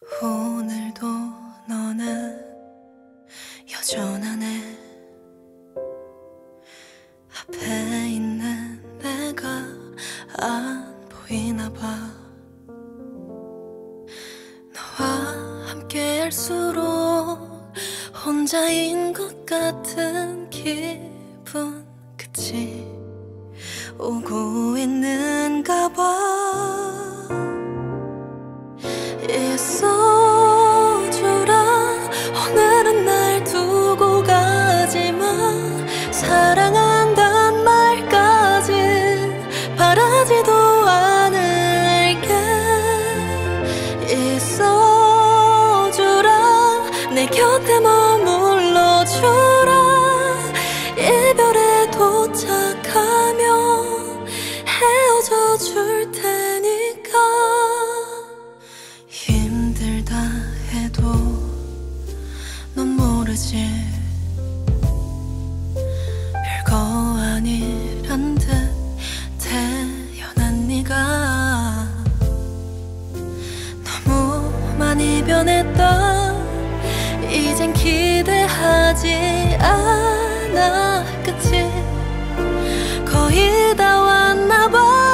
오늘도 너는 여전하네. 앞에 있는 내가 안 보이나 봐. 너와 함께 할수록 혼자인 것 같은 기분, 그치? 오고 있는가 봐. 있어주라. 오늘은 날 두고 가지마. 사랑한단 말까지 바라지도 않을게. 있어주라. 내 곁에 머물러주라. 이별에 도착하면 헤어져 줄 테니까. 힘들다 해도 넌 모르지. 별거 아니란 듯 태어난 네가 너무 많이 변했다. 이젠 기대하지 않아. 그치? 거의 다 왔나 봐.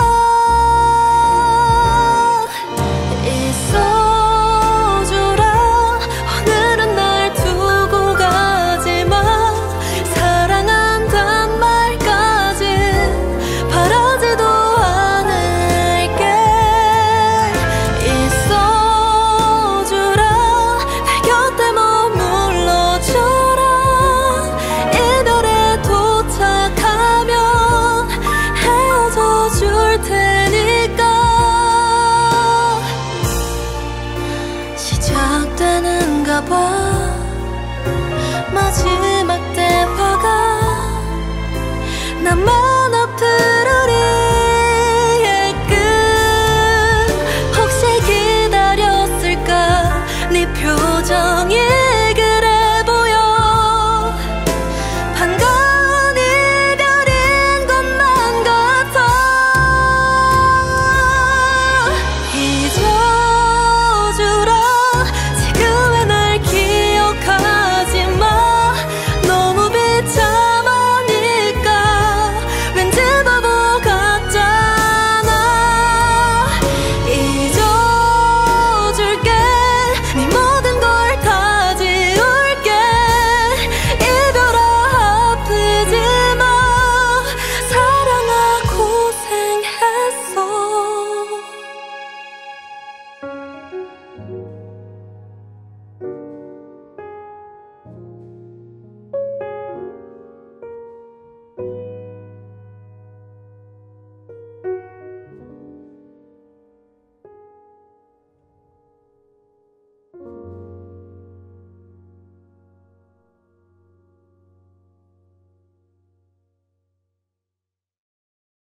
시작되는가 봐. 마지막 대화가 나만